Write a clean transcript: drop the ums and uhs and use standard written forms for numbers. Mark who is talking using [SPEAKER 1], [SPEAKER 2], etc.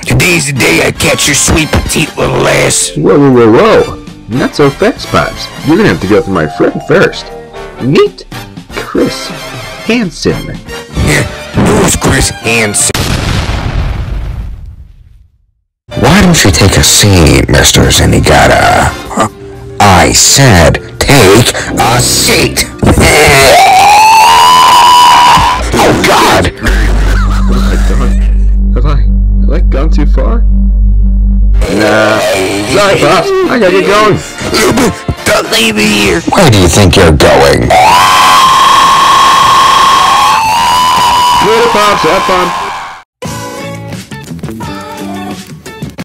[SPEAKER 1] Today's the day I catch your sweet petite little ass.
[SPEAKER 2] Whoa. Not so fast, Pops. You're gonna have to go through my friend first. Meet Chris Hansen.
[SPEAKER 1] Who's Chris Hansen?
[SPEAKER 3] Why don't you take a seat, Mr. Zenigata? I said, take a seat! Oh, God!
[SPEAKER 2] Have I gone too far? Nah. Sorry, Pops. I gotta get going.
[SPEAKER 1] Lupin, don't leave me here.
[SPEAKER 3] Where do you think you're going?
[SPEAKER 2] Later, Pops. Have fun.